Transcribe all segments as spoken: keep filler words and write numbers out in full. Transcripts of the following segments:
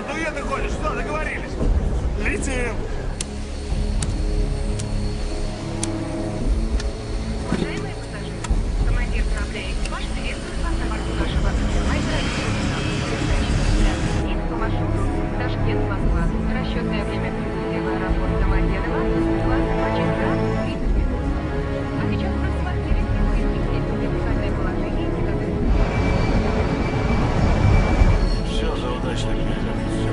дуэты ходишь? Что, договорились? Летим! Уважаемые пассажиры, командир корабля «Экипаж» приветствует вас на борту нашего рейс по маршруту Ташкент-Москва. Расчетное время прибытия в аэропорт Домодедово двадцать два часа тридцать минут. А сейчас просим вас перевести в специальное положение и готовиться. Все за удачный перелет. Все.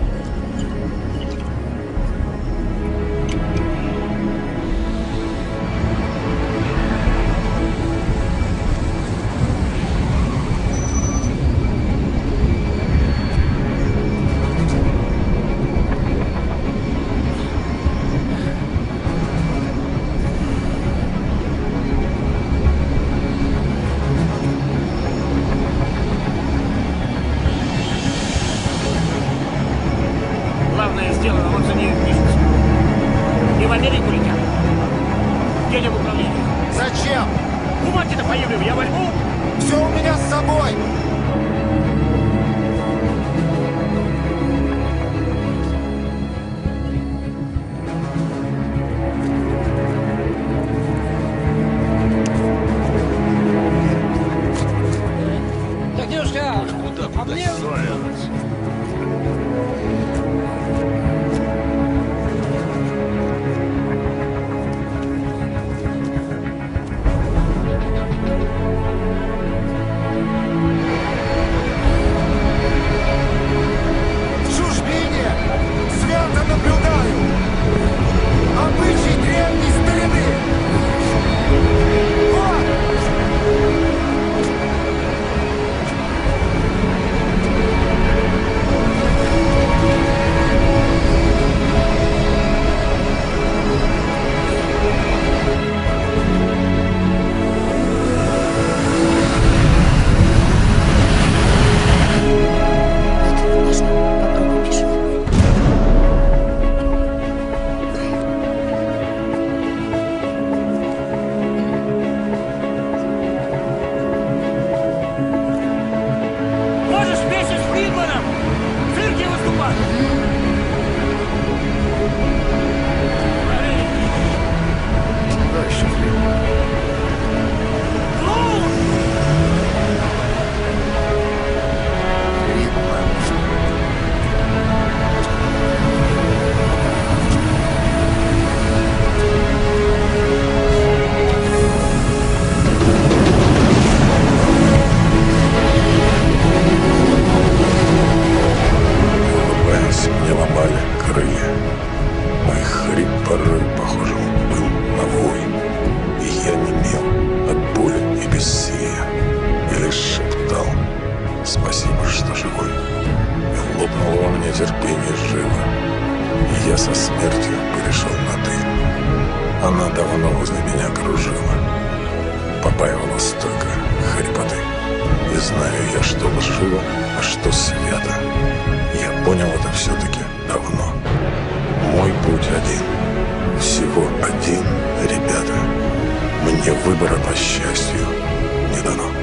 Главное сделано, вот за ней пишется. И в Америку летят. Едем в управление. Зачем? Бумаги-то поедем, я возьму. Все у меня с собой. Так, девушка, Куда, а куда? мне... Совесть. В чужбине свято наблюдаю обычай древней старины. Вот! Попробуй пиши. Можешь вместе с Фридманом в цирке выступать? Да, еще Фридман. Улыбаясь, мне ломали крылья. Мой хрип порой похожим был на вой, и я немел от боли и бессилия, и лишь шептал «Спасибо, что живой». И лопнуло во мне терпение живо, и я со смертью перешел на «ты». Она давно возле меня кружила, побаивалась только хрипоты. И знаю я, что лживо, а что свято. Я понял это все-таки давно. Мой путь один, всего один, ребята. Мне выбора, по счастью, не дано.